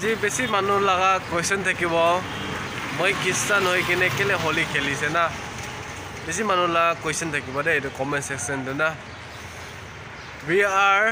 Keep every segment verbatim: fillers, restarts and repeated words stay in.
আজি বেছি মানুহ লগা কোৱেশ্চন থাকিব মই খ্ৰীষ্টান হৈ কিনে কেলে হোলি খেলিছে না বেছি মানুহ লগা কোৱেশ্চন থাকিব দে এইটো কমেন্ট সেকশনটো না we are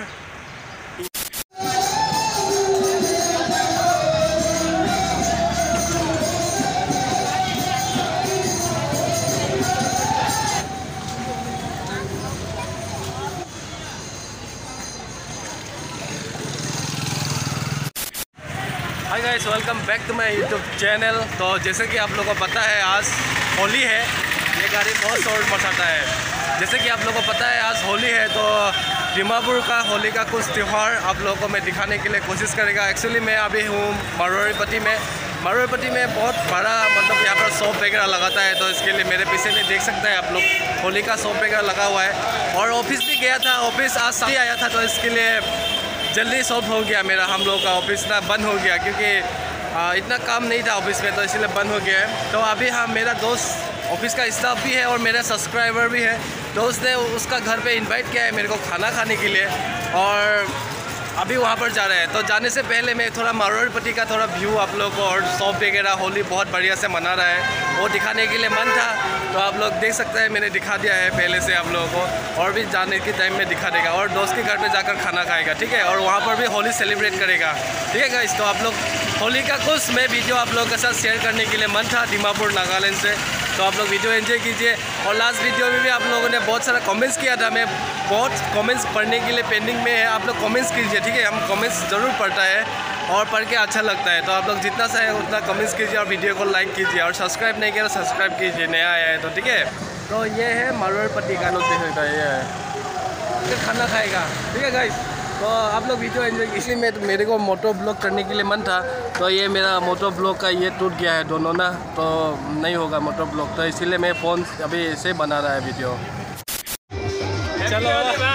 hi guys welcome back to my YouTube channel. तो जैसे कि आप लोगों को पता है आज होली है, ये गाड़ी बहुत शोर मचाता है। जैसे कि आप लोगों को पता है आज होली है, तो डिमापुर का होली का कुछ त्यौहार आप लोगों को मैं दिखाने के लिए कोशिश करेगा। एक्चुअली मैं अभी हूँ मारवाड़ीपट्टी में मारवाड़ीपट्टी में बहुत बड़ा मतलब यहाँ पर शॉप वगैरह लगाता है, तो इसके लिए मेरे पीछे में देख सकते हैं आप लोग होली का शॉप वगैरह लगा हुआ है। और ऑफिस भी गया था, ऑफिस आज शादी आया था, तो इसके लिए जल्दी सॉल्व हो गया मेरा। हम लोग का ऑफिस ना बंद हो गया क्योंकि आ, इतना काम नहीं था ऑफिस में, तो इसलिए बंद हो गया है। तो अभी हाँ मेरा दोस्त ऑफिस का स्टाफ भी है और मेरा सब्सक्राइबर भी है, दोस्त ने उसका घर पे इनवाइट किया है मेरे को खाना खाने के लिए, और अभी वहाँ पर जा रहे हैं। तो जाने से पहले मैं थोड़ा मारवाड़ीपट्टी का थोड़ा व्यू आप लोग को और शॉप वगैरह होली बहुत बढ़िया से मना रहा है वो दिखाने के लिए मन था, तो आप लोग देख सकते हैं मैंने दिखा दिया है पहले से आप लोगों को, और भी जाने के टाइम में दिखा देगा और दोस्त के घर पे जाकर खाना खाएगा, ठीक है, और वहाँ पर भी होली सेलिब्रेट करेगा, ठीक है गाइस। तो आप लोग होली का कुछ मैं वीडियो आप लोगों के साथ शेयर करने के लिए मन था डिमापुर नागालैंड से, तो आप लोग वीडियो एंजॉय कीजिए। और लास्ट वीडियो में भी आप लोगों ने बहुत सारा कमेंट्स किया था, मैं बहुत कमेंट्स पढ़ने के लिए पेंडिंग में है, आप लोग कमेंट्स कीजिए, ठीक है, हम कमेंट्स ज़रूर पढ़ता है और पढ़ के अच्छा लगता है, तो आप लोग जितना सा है उतना कमेंट्स कीजिए और वीडियो को लाइक कीजिए, और सब्सक्राइब नहीं किया तो सब्सक्राइब कीजिए, नया आया है तो, ठीक है। तो ये है मारवाड़ीपट्टी का लोग देखा ये है खाना खाएगा, ठीक है गाइस। तो आप लोग वीडियो एंजॉय, इसी में तो मेरे को मोटो ब्लॉग करने के लिए मन था, तो ये मेरा मोटो ब्लॉग का ये टूट गया है दोनों ना, तो नहीं होगा मोटो ब्लॉग, तो इसीलिए मैं फ़ोन अभी ऐसे बना रहा है वीडियो। चलो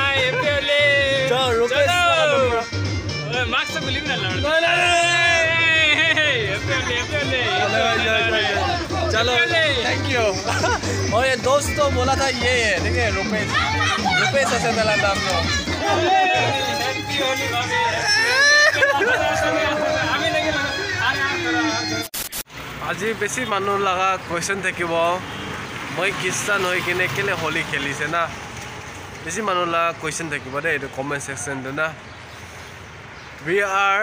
चलो थैंक यू। और ये दोस्त तो बोला था ये है, ठीक है, रुपेश रुपेश ऐसे मिला था आपको। আজি বেছি মানুহ লগা কোৱেশ্চন থাকিব মই খ্ৰীষ্টান হৈ কিনে কেলে হোলি খেলিছে না বেছি মানুহ লগা কোৱেশ্চন থাকিব দেই এইটো কমেণ্ট সেকশনটো না we are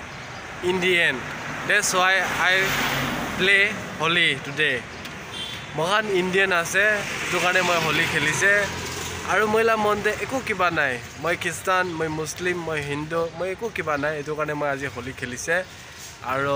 Indian, that's why I play holy today। মহান ইণ্ডিয়ান আছে সেইটো কাৰণে মই হোলি খেলিছে, আৰু মহিলা মনতে একো কিবা নাই, মই খ্ৰীষ্টান মই মুছলিম মই হিন্দু মই একো কিবা নাই, এইটো কাৰণে মই আজি হোলি খেলিছে আৰু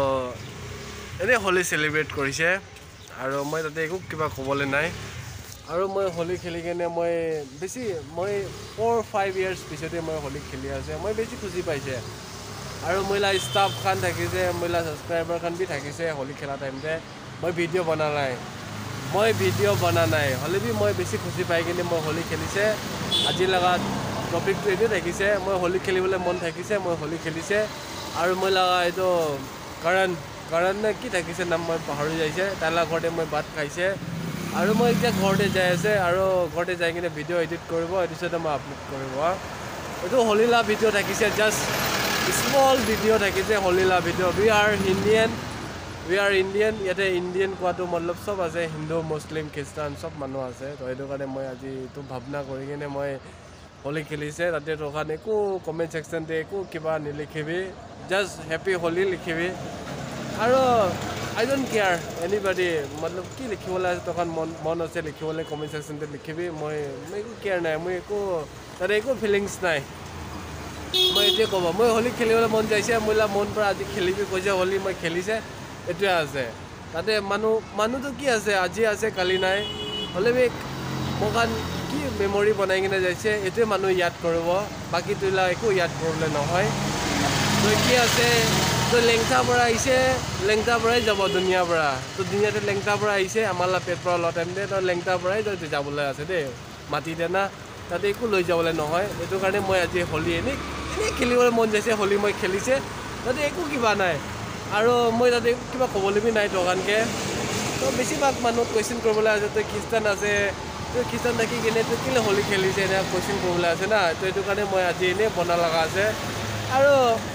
এনেই হোলি সেলিব্ৰেট কৰিছে, আৰু মই তাতে একো কিবা ক'বলৈ নাই। আৰু মই হোলি খেলি কিনে মই বেছি মই ফ'ৰ ফাইভ ইয়াৰ্ছ পিছতে মই হোলি খেলি আছে, মই বেছি খুচি পাইছে। আৰু মহিলা ষ্টাফ খান থাকিছে, মহিলা ছাবস্ক্ৰাইবাৰ খান বি থাকিছে হোলি খেলা টাইমতে, মই ভিডিঅ' বনা নাই মই ভিডিঅ' বনা নাই হ'লে বি মই বেছি খুচি পাই কিনে মই হোলি খেলিছে। আজি লগা টপিকটো এইটো থাকিছে, মই হোলি খেলিবলৈ মন থাকিছে, মই হোলি খেলিছে। আৰু মই লগা এইটো কাৰণ কাৰণ কি থাকিছে নাম মই পাহৰি যাইছে, তাৰ ঘৰতে মই ভাত খাইছে, আৰু মই এতিয়া ঘৰতে যাই আছে, আৰু ঘৰতে যাই কিনে ভিডিঅ' এডিট কৰিব, এডিটতে মই আপলোড কৰিব। এইটো হোলীলা ভিডিঅ' থাকিছে, জাষ্ট স্মল ভিডিঅ' থাকিছে হোলীলা video'. We are Indian we are Indian ইয়াতে ইণ্ডিয়ান কোৱাটো মতলব চব আছে, হিন্দু মুছলিম খ্ৰীষ্টান চব মানুহ আছে, তো সেইটো কাৰণে মই আজি এইটো ভাৱনা কৰি কিনে মই হোলি খেলিছে। তাতে তোখান একো কমেণ্ট ছেকশ্যনতে একো কিবা নিলিখিবি, জাষ্ট হেপী হোলি লিখিবি, আৰু আই ডোণ্ট কেয়াৰ এনিবডি মতলব কি লিখিবলৈ আছে তোখান মন মন আছে লিখিবলৈ কমেণ্ট ছেকশ্যনতে লিখিবি, মই মই একো কেয়াৰ নাই, মই একো তাতে একো ফিলিংছ নাই। মই এইটোৱে ক'ব, মই হোলি খেলিবলৈ মন যাইছে, মহিলা মন পৰা আজি খেলিবি কৈছে, হোলি মই খেলিছে এইটোৱে আছে। তাতে মানুহ মানুহটো কি আছে, আজি আছে কালি নাই, হ'লে বি মোখান কি মেমৰি বনাই কিনে যাইছে এইটোৱে মানুহ ইয়াদ কৰিব, বাকী তোলা একো ইয়াদ কৰিবলৈ নহয়। তই কি আছে, তই লেংটাৰ পৰা আহিছে লেংটাৰ পৰাই যাব দুনিয়াৰ পৰা, তো দুনিয়াতে লেংটাৰ পৰা আহিছে আমাৰ লা পেট পৰা লোৱা টাইমতে, তই লেংটাৰ পৰাই তই যাবলৈ আছে দেই মাটি দে না, তাতে একো লৈ যাবলৈ নহয়। সেইটো কাৰণে মই আজি হোলি এনেই এনেই খেলিবলৈ মন যাইছে, হোলি মই খেলিছে, তাতে একো কিবা নাই, আৰু মই তাতে কিবা ক'বলৈ বি নাই দোকানকৈ। তো বেছিভাগ মানুহক কুৱেশ্যন কৰিবলৈ আছে, তই খ্ৰীষ্টান আছে তই খ্ৰীষ্টান থাকি কিনে তই কেলৈ হোলি খেলিছে এনেকৈ কুৱেশ্যন কৰিবলৈ আছে না, তো সেইটো কাৰণে মই আজি এনেই বনা লগা আছে। আৰু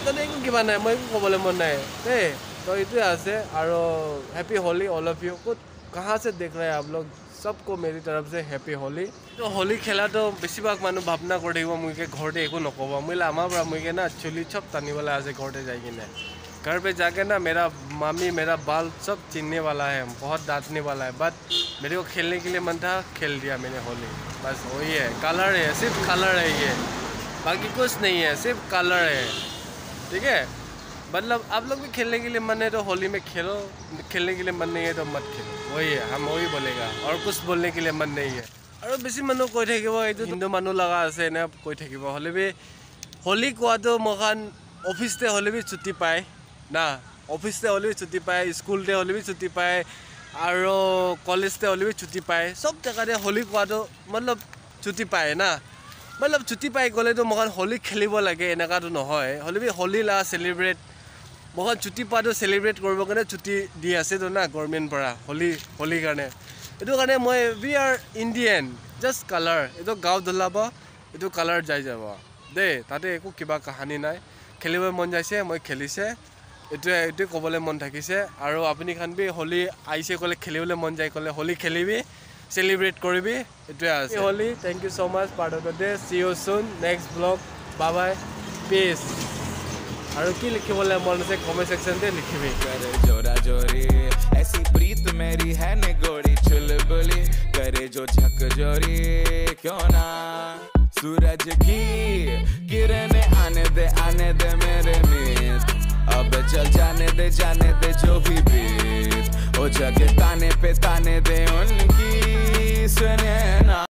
তাতে একো কিবা নাই মই একো ক'বলৈ মন নাই দেই তো এইটোৱে আছে আৰু happy Holi all of you ক'ত कहाँ से देख रहे हैं आप लोग सबको मेरी तरफ से हैप्पी होली तो होली खेला तो बेसिभाग मानुह भावना कर থাকিব मुझे घरते एको नकब मैं आमार पर मुझे ना चुली सब टानिबले आज घरते जाए किने घर पे जाके ना मेरा मामी मेरा बाल सब चिनने वाला है बहुत डांटने वाला है बट मेरे को खेलने के लिए मन था खेल दिया मैंने होली बस वही है कलर है सिर्फ कलर है ये बाकी कुछ नहीं है सिर्फ कलर है ठीक है मतलब आप लोग भी खेलने के लिए मन है तो होली में खेलो खेलने के लिए मन नहीं है तो मत खेलो वही है हम वही बोलेगा और कुछ बोलने के लिए मन नहीं है और बेसी मानुह কৈ থাকিব এইটো হিন্দু মানুহ লগা আছে এনে কৈ থাকিব হলে বি হোলি কোৱাটো মখান অফিসতে হলে বি ছুটি পায় না অফিসতে হলে বি ছুটি পায় স্কুলতে হলে বি ছুটি পায় আৰু কলেজতে হলে বি ছুটি পায় সব জায়গাতে হোলি কোৱাটো मतलब ছুটি পায় না मतलब ছুটি পাই গলে তো মখান হোলি খেলিব লাগে এনেকাটো নহয় হলে বি হোলি লা সেলিব্রেট बहुत छुट्टी पा सेलिब्रेट करने छुट्टी दी आसे तो ना गवर्नमेंट पर होली होली कारण यू कारण मैं we are Indian just colour ये गाँव धुलाब ये कलर जाई जा दे ताते एको किबा कहानी ना खेलिब मन जाइए मैं खेलिसे ये कबले मन थकिसे और अपनी खान भी होली आइसे कले खेलिबले मन जाए कले होली खेलिबी सेलिब्रेट करबी ये Holi thank you so much part of the day see you soon next vlog bye bye peace और की लिखिबले मन से कमेंट सेक्शन पे लिखिबे करे जोरा जोरी ऐसी प्रीत मेरी है निगोड़ी चुलबुली करे जो झक जोरी क्यों ना सूरज की किरणें आने दे आने दे मेरे मीत अब चल जाने दे जाने दे जो भी बीत ओ जगह ताने पे ताने दे उनकी सुने ना।